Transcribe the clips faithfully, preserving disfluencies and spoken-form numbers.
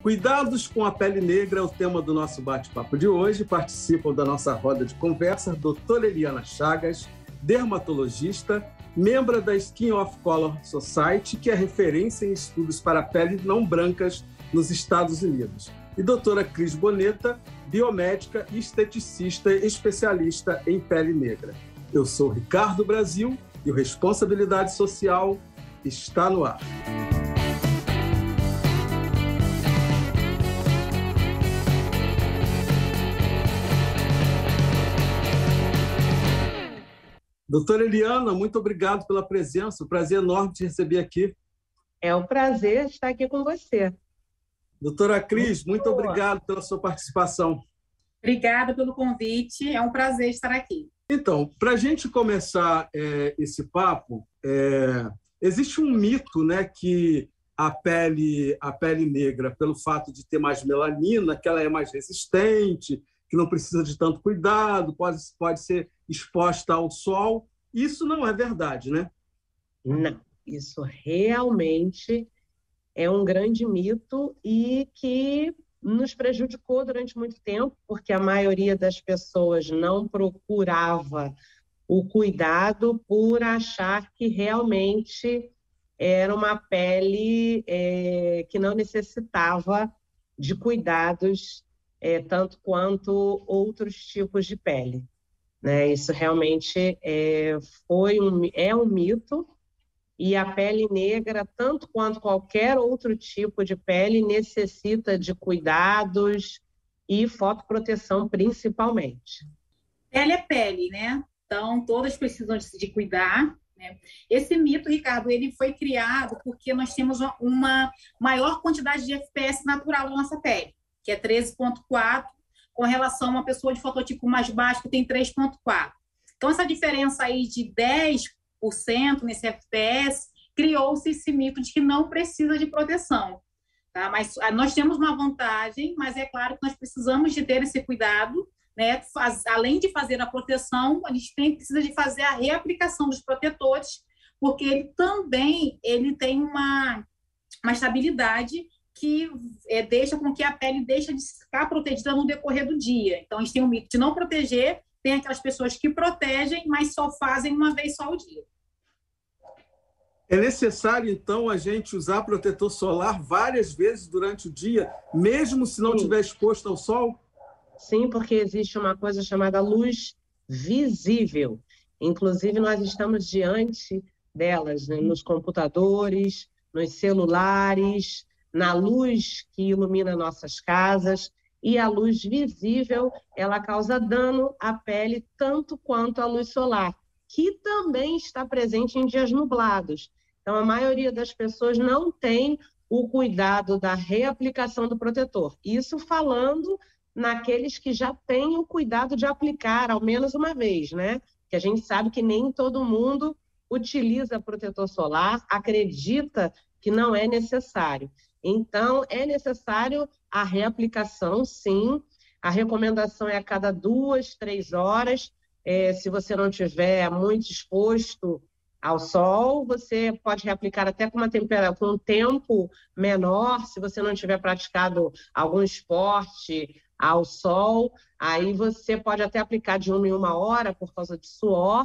Cuidados com a pele negra é o tema do nosso bate-papo de hoje. Participam da nossa roda de conversa a doutora Eliana Chagas, dermatologista, membro da Skin of Color Society, que é referência em estudos para peles não brancas nos Estados Unidos, e doutora Cris Boneta, biomédica e esteticista especialista em pele negra. Eu sou Ricardo Brasil e o Responsabilidade Social está no ar. Doutora Eliana, muito obrigado pela presença. Um prazer enorme te receber aqui. É um prazer estar aqui com você. Doutora Cris, muito, muito obrigado pela sua participação. Obrigada pelo convite, é um prazer estar aqui. Então, para a gente começar é, esse papo, é, existe um mito, né, que a pele, a pele negra, pelo fato de ter mais melanina, que ela é mais resistente, que não precisa de tanto cuidado, pode, pode ser exposta ao sol. Isso não é verdade, né? Não, isso realmente é um grande mito e que nos prejudicou durante muito tempo, porque a maioria das pessoas não procurava o cuidado por achar que realmente era uma pele é, que não necessitava de cuidados É, tanto quanto outros tipos de pele, né? Isso realmente é, foi um, é um mito, e a pele negra, tanto quanto qualquer outro tipo de pele, necessita de cuidados e fotoproteção principalmente. Pele é pele, né? Então, todas precisam de, de cuidar, né? Esse mito, Ricardo, ele foi criado porque nós temos uma maior quantidade de F P S natural na nossa pele, que é treze ponto quatro, com relação a uma pessoa de fototipo mais baixo, que tem três ponto quatro. Então, essa diferença aí de dez por cento nesse F P S, criou-se esse mito de que não precisa de proteção. Tá? Mas nós temos uma vantagem, mas é claro que nós precisamos de ter esse cuidado, né? Faz, além de fazer a proteção, a gente tem, precisa de fazer a reaplicação dos protetores, porque ele também ele tem uma, uma estabilidade que é, deixa com que a pele deixe de ficar protegida no decorrer do dia. Então, a gente tem o mito de não proteger, tem aquelas pessoas que protegem, mas só fazem uma vez só ao dia. É necessário, então, a gente usar protetor solar várias vezes durante o dia, mesmo se não estiver exposto ao sol? Sim, porque existe uma coisa chamada luz visível. Inclusive, nós estamos diante delas, né? Nos computadores, nos celulares, na luz que ilumina nossas casas, e a luz visível, ela causa dano à pele tanto quanto a luz solar, que também está presente em dias nublados. Então, a maioria das pessoas não tem o cuidado da reaplicação do protetor. Isso falando naqueles que já têm o cuidado de aplicar ao menos uma vez, né? Que a gente sabe que nem todo mundo utiliza protetor solar, acredita que não é necessário. Então, é necessário a reaplicação, sim. A recomendação é a cada duas, três horas. É, se você não tiver muito exposto ao sol, você pode reaplicar até com uma temperatura, com um tempo menor. Se você não tiver praticado algum esporte ao sol, aí você pode até aplicar de uma em uma hora por causa de suor,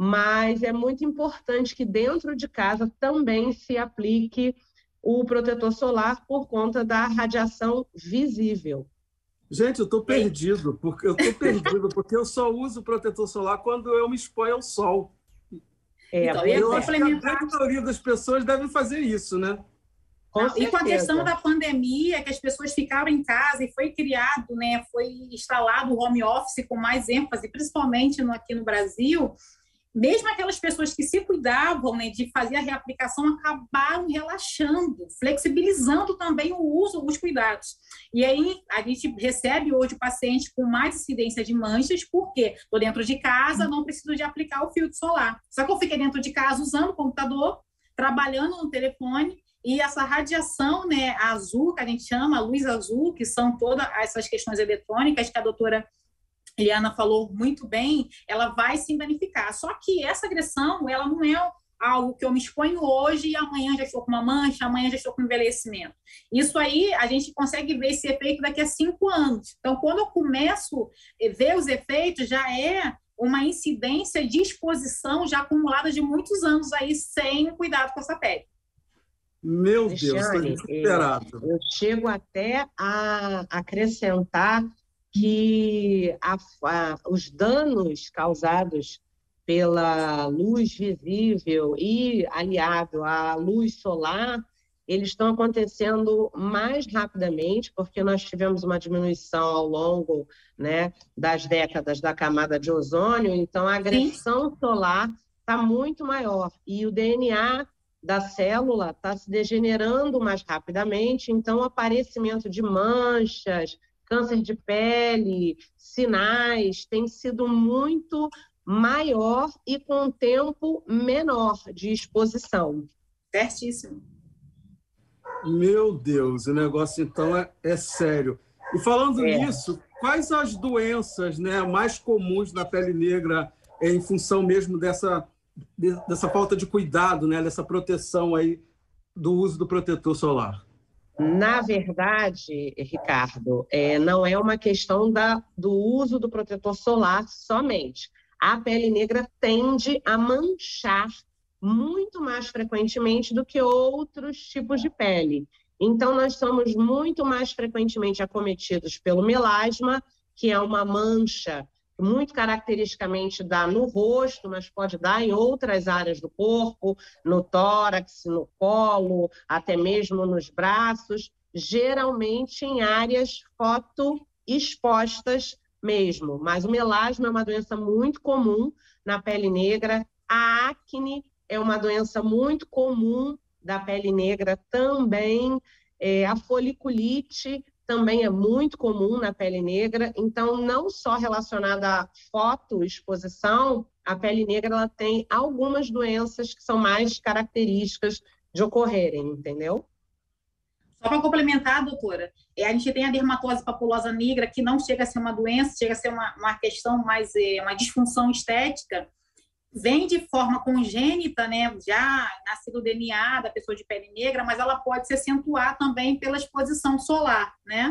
mas é muito importante que dentro de casa também se aplique o protetor solar por conta da radiação visível. Gente, eu estou perdido, porque eu estou perdido, porque eu só uso protetor solar quando eu me exponho ao sol. É, então, eu acho que a grande maioria das pessoas devem fazer isso, né? Com e com a questão da pandemia, que as pessoas ficaram em casa e foi criado, né, foi instalado o home office com mais ênfase, principalmente no, aqui no Brasil, mesmo aquelas pessoas que se cuidavam, né, de fazer a reaplicação acabaram relaxando, flexibilizando também o uso, os cuidados. E aí a gente recebe hoje o paciente com mais incidência de manchas, porque estou dentro de casa, não preciso de aplicar o filtro solar. Só que eu fiquei dentro de casa usando o computador, trabalhando no telefone, e essa radiação, né, azul, que a gente chama, a luz azul, que são todas essas questões eletrônicas que a doutora Eliana falou muito bem, ela vai se danificar. Só que essa agressão, ela não é algo que eu me exponho hoje e amanhã já estou com uma mancha, amanhã já estou com envelhecimento. Isso aí, a gente consegue ver esse efeito daqui a cinco anos. Então, quando eu começo a ver os efeitos, já é uma incidência de exposição já acumulada de muitos anos aí sem cuidado com essa pele. Meu Deus, estou Cristiane, desesperado. eu, eu chego até a acrescentar que a, a, os danos causados pela luz visível e aliado à luz solar, eles estão acontecendo mais rapidamente, porque nós tivemos uma diminuição ao longo, né, das décadas da camada de ozônio, então a agressão Sim. solar está muito maior. E o D N A da célula está se degenerando mais rapidamente, então o aparecimento de manchas, câncer de pele, sinais, tem sido muito maior e com um tempo menor de exposição. Certíssimo. Meu Deus, o negócio então é, é sério. E falando é. nisso, quais as doenças, né, mais comuns na pele negra é, em função mesmo dessa, de, dessa falta de cuidado, né, dessa proteção aí do uso do protetor solar? Na verdade, Ricardo, é, não é uma questão da, do uso do protetor solar somente. A pele negra tende a manchar muito mais frequentemente do que outros tipos de pele. Então, nós somos muito mais frequentemente acometidos pelo melasma, que é uma mancha muito caracteristicamente dá no rosto, mas pode dar em outras áreas do corpo, no tórax, no colo, até mesmo nos braços, geralmente em áreas fotoexpostas mesmo. Mas o melasma é uma doença muito comum na pele negra. A acne é uma doença muito comum da pele negra também. É, a foliculite também é muito comum na pele negra. Então, não só relacionada à fotoexposição, a pele negra ela tem algumas doenças que são mais características de ocorrerem, entendeu? Só para complementar, doutora, é, a gente tem a dermatose papulosa negra, que não chega a ser uma doença, chega a ser uma, uma questão mais, é, uma disfunção estética, vem de forma congênita, né, já nascido o D N A da pessoa de pele negra, mas ela pode se acentuar também pela exposição solar, né?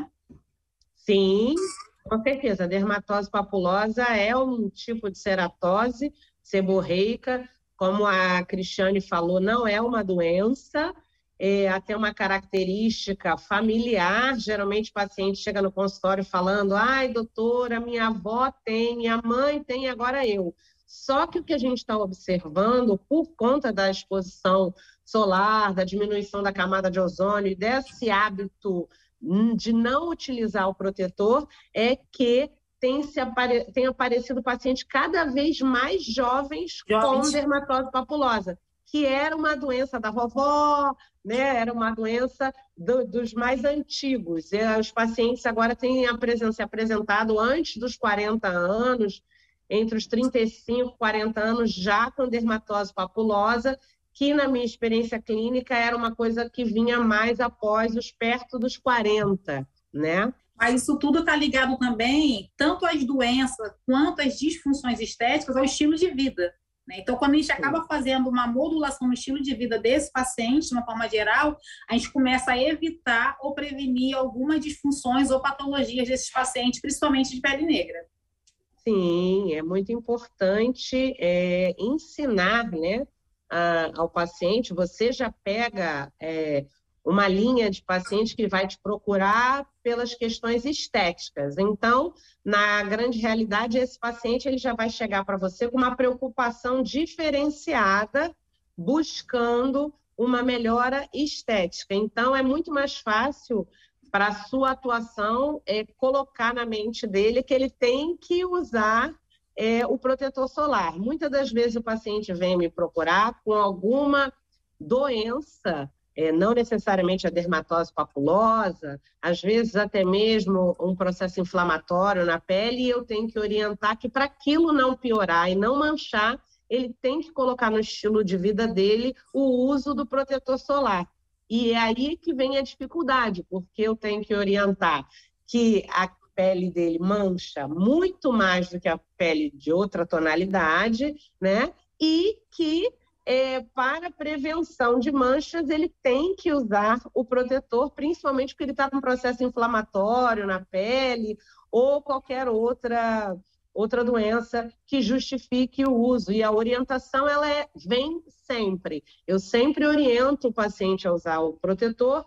Sim, com certeza. A dermatose papulosa é um tipo de ceratose seborreica, como a Cristiane falou, não é uma doença, é até uma característica familiar. Geralmente o paciente chega no consultório falando: ai, doutora, minha avó tem, minha mãe tem, agora eu. Só que o que a gente está observando, por conta da exposição solar, da diminuição da camada de ozônio e desse hábito de não utilizar o protetor, é que tem, se apare... tem aparecido pacientes cada vez mais jovens, jovens. com dermatose papulosa, que era uma doença da vovó, né? Era uma doença do, dos mais antigos. E os pacientes agora têm a presença, se apresentado antes dos quarenta anos, entre os trinta e cinco e quarenta anos, já com dermatose papulosa, que na minha experiência clínica era uma coisa que vinha mais após os perto dos quarenta, né? Mas isso tudo está ligado também, tanto às doenças quanto às disfunções estéticas, ao estilo de vida. Né? Então, quando a gente acaba fazendo uma modulação no estilo de vida desse paciente, de uma forma geral, a gente começa a evitar ou prevenir algumas disfunções ou patologias desses pacientes, principalmente de pele negra. Sim, é muito importante é, ensinar, né, a, ao paciente. Você já pega é, uma linha de paciente que vai te procurar pelas questões estéticas. Então, na grande realidade, esse paciente ele já vai chegar para você com uma preocupação diferenciada, buscando uma melhora estética. Então, é muito mais fácil para a sua atuação é colocar na mente dele que ele tem que usar é, o protetor solar. Muitas das vezes o paciente vem me procurar com alguma doença, é, não necessariamente a dermatose papulosa, às vezes até mesmo um processo inflamatório na pele, e eu tenho que orientar que para aquilo não piorar e não manchar, ele tem que colocar no estilo de vida dele o uso do protetor solar. E é aí que vem a dificuldade, porque eu tenho que orientar que a pele dele mancha muito mais do que a pele de outra tonalidade, né? E que é, para prevenção de manchas, ele tem que usar o protetor, principalmente porque ele está com um processo inflamatório na pele ou qualquer outra, outra doença que justifique o uso. E a orientação, ela é, vem sempre. Eu sempre oriento o paciente a usar o protetor,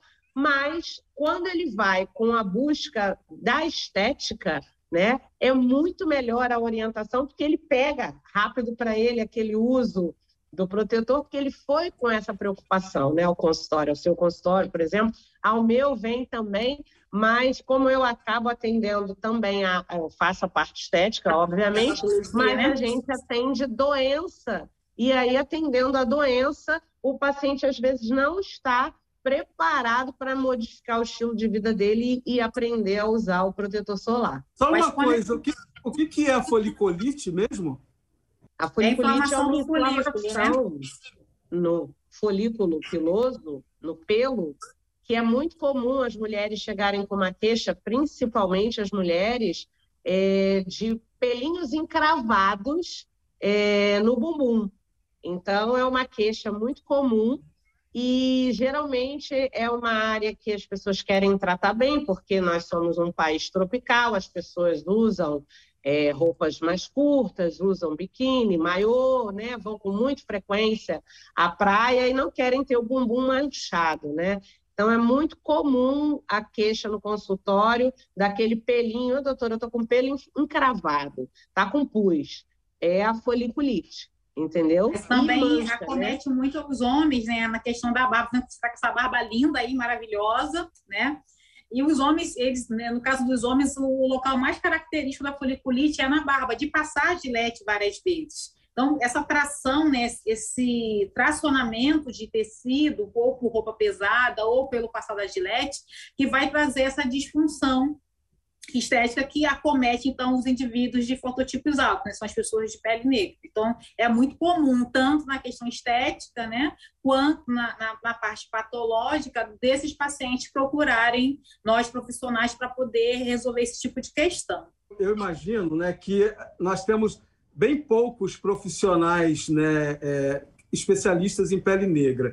mas quando ele vai com a busca da estética, né, é muito melhor a orientação, porque ele pega rápido para ele aquele uso do protetor, porque ele foi com essa preocupação, né, ao consultório, ao seu consultório, por exemplo, ao meu vem também, mas como eu acabo atendendo também, a, eu faço a parte estética, obviamente, mas a gente atende doença, e aí atendendo a doença, o paciente às vezes não está preparado para modificar o estilo de vida dele e aprender a usar o protetor solar. Só uma coisa, o que, o que é a foliculite mesmo? A foliculite é, é uma inflamação né? no folículo piloso, no pelo, que é muito comum as mulheres chegarem com uma queixa, principalmente as mulheres, é, de pelinhos encravados é, no bumbum. Então, é uma queixa muito comum e, geralmente, é uma área que as pessoas querem tratar bem, porque nós somos um país tropical, as pessoas usam É, roupas mais curtas, usam biquíni, maiô, né? Vão com muita frequência à praia e não querem ter o bumbum manchado, né? Então, é muito comum a queixa no consultório daquele pelinho, doutora, eu estou com pelo encravado, tá com pus. É a foliculite, entendeu? Mas também mancha, acomete né? muito os homens, né? Na questão da barba, você está com essa barba linda aí, maravilhosa, né? E os homens, eles, né, no caso dos homens, o local mais característico da foliculite é na barba, de passar Gilete várias vezes. Então, essa tração, né, esse tracionamento de tecido, ou por roupa pesada, ou pelo passar da Gilete, que vai trazer essa disfunção estética que acomete, então, os indivíduos de fototipos altos, né? São as pessoas de pele negra. Então, é muito comum, tanto na questão estética, né, quanto na, na, na parte patológica, desses pacientes procurarem nós profissionais para poder resolver esse tipo de questão. Eu imagino, né, que nós temos bem poucos profissionais, né, é, especialistas em pele negra.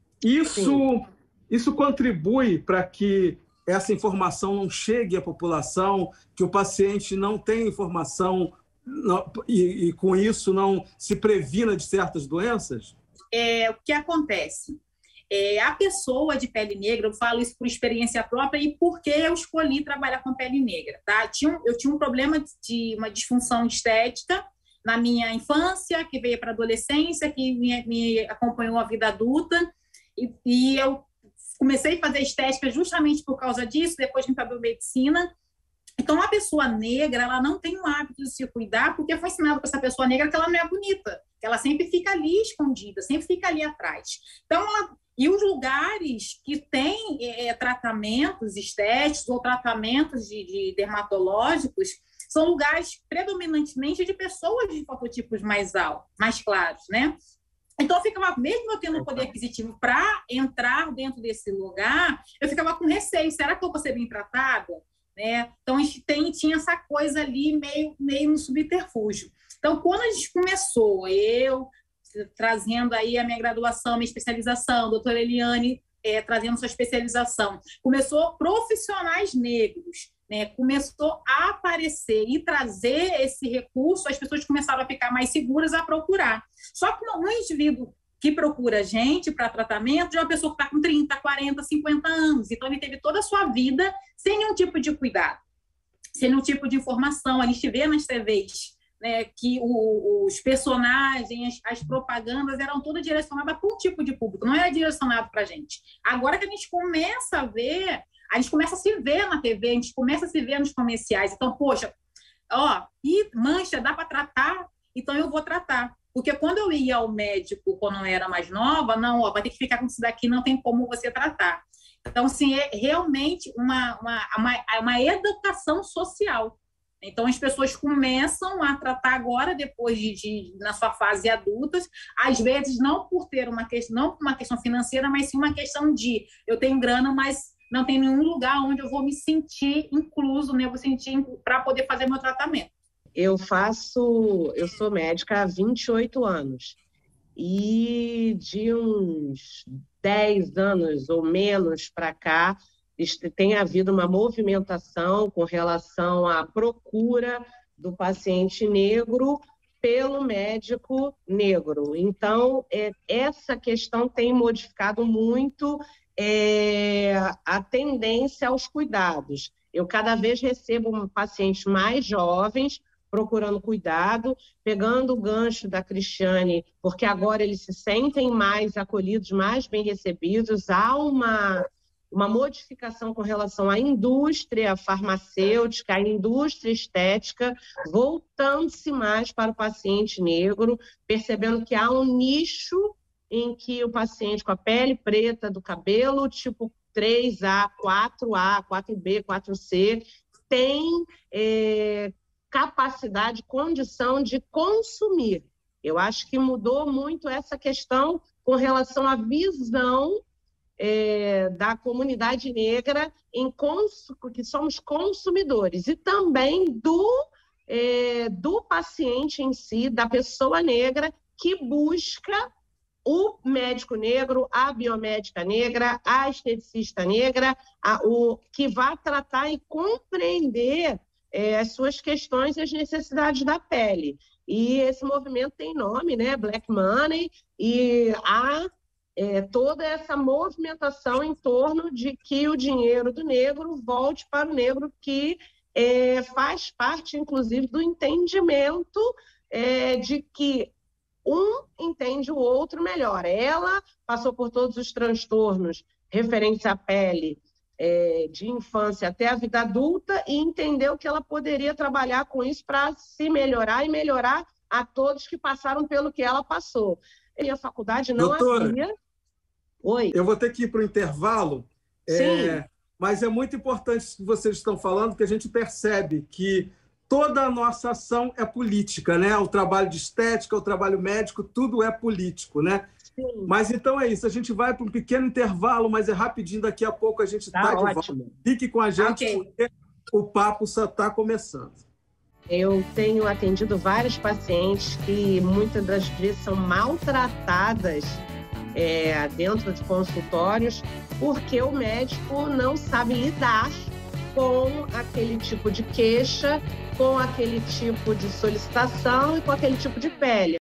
Isso, isso contribui para que essa informação não chegue à população, que o paciente não tenha informação não, e, e, com isso, não se previna de certas doenças? É, o que acontece? É, a pessoa de pele negra, eu falo isso por experiência própria e porque eu escolhi trabalhar com pele negra. Tá? Tinha um, eu tinha um problema de uma disfunção estética na minha infância, que veio para a adolescência, que me, me acompanhou a vida adulta, e, e eu comecei a fazer estética justamente por causa disso, depois vim para a biomedicina. Então, a pessoa negra, ela não tem o hábito de se cuidar, porque foi ensinado para essa pessoa negra que ela não é bonita, que ela sempre fica ali escondida, sempre fica ali atrás. Então, ela... E os lugares que têm é, tratamentos estéticos ou tratamentos de, de dermatológicos são lugares predominantemente de pessoas de fototipos mais altos, mais claros, né? Então, eu ficava, mesmo eu tendo poder aquisitivo para entrar dentro desse lugar, eu ficava com receio. Será que eu vou ser bem tratada? Né? Então, a gente tem, tinha essa coisa ali meio, meio no subterfúgio. Então, quando a gente começou, eu trazendo aí a minha graduação, minha especialização, a doutora Eliane é, trazendo sua especialização, começou profissionais negros, né? Começou a aparecer e trazer esse recurso, as pessoas começaram a ficar mais seguras a procurar. Só que um indivíduo que procura a gente para tratamento é uma pessoa que está com trinta, quarenta, cinquenta anos. Então, ele teve toda a sua vida sem nenhum tipo de cuidado, sem nenhum tipo de informação. A gente vê nas T Vs, né, que o, os personagens, as, as propagandas eram todas direcionadas para um tipo de público, não era direcionado para a gente. Agora que a gente começa a ver... A gente começa a se ver na T V, a gente começa a se ver nos comerciais. Então, poxa, ó, e mancha, dá para tratar? Então, eu vou tratar. Porque quando eu ia ao médico, quando eu era mais nova, não, ó, vai ter que ficar com isso daqui, não tem como você tratar. Então, assim, é realmente uma, uma, uma, uma educação social. Então, as pessoas começam a tratar agora, depois de, de na sua fase adulta, às vezes não por ter uma questão, não uma questão financeira, mas sim uma questão de eu tenho grana, mas não tem nenhum lugar onde eu vou me sentir incluso, né? Eu vou sentir para poder fazer meu tratamento. Eu faço, eu sou médica há vinte e oito anos e de uns dez anos ou menos para cá, tem havido uma movimentação com relação à procura do paciente negro pelo médico negro. Então, é, essa questão tem modificado muito é, a tendência aos cuidados. Eu cada vez recebo pacientes mais jovens procurando cuidado, pegando o gancho da Cristiane, porque agora eles se sentem mais acolhidos, mais bem recebidos. Há uma, uma modificação com relação à indústria farmacêutica, à indústria estética, voltando-se mais para o paciente negro, percebendo que há um nicho em que o paciente com a pele preta do cabelo, tipo três A, quatro A, quatro B, quatro C, tem é, capacidade, condição de consumir. Eu acho que mudou muito essa questão com relação à visão é, da comunidade negra, em cons... que somos consumidores, e também do, é, do paciente em si, da pessoa negra, que busca o médico negro, a biomédica negra, a esteticista negra, a, o, que vai tratar e compreender é, as suas questões e as necessidades da pele. E esse movimento tem nome, né? Black Money, e há é, toda essa movimentação em torno de que o dinheiro do negro volte para o negro, que é, faz parte, inclusive, do entendimento é, de que um entende o outro melhor. Ela passou por todos os transtornos referentes à pele, é, de infância até a vida adulta, e entendeu que ela poderia trabalhar com isso para se melhorar e melhorar a todos que passaram pelo que ela passou. E a faculdade não Doutora, havia... Oi. Eu vou ter que ir para o intervalo, é, mas é muito importante o que vocês estão falando, porque a gente percebe que toda a nossa ação é política, né? O trabalho de estética, o trabalho médico, tudo é político, né? Sim. Mas então é isso, a gente vai para um pequeno intervalo, mas é rapidinho, daqui a pouco a gente está Tá de ótimo. volta. Fique com a gente, Ok. porque o papo só está começando. Eu tenho atendido vários pacientes que muitas das vezes são maltratadas é, dentro de consultórios, porque o médico não sabe lidar com aquele tipo de queixa, com aquele tipo de solicitação e com aquele tipo de pele.